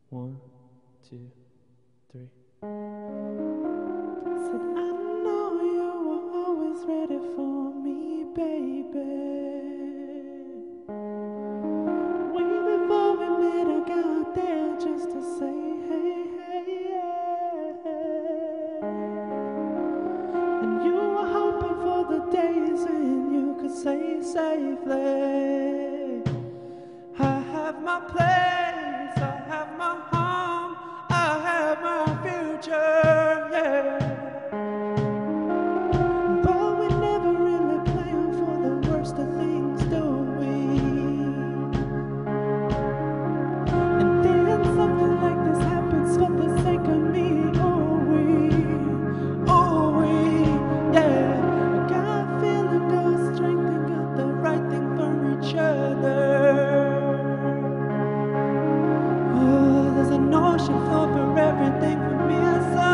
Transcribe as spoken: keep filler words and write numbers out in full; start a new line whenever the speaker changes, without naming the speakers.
One, two, three.
Said, I know you were always ready for me, baby. Way before we met, I got there just to say, hey, hey, yeah. And you were hoping for the days when you could say safely, I have my place, I have my home, I have my future, yeah. But we never really plan for the worst of things, do we? And then something like this happens for the sake of me, oh we, oh we, yeah. I got a feeling, got strength, and got the right thing for each other. Oh, there's an ocean floor for everything for me, I saw.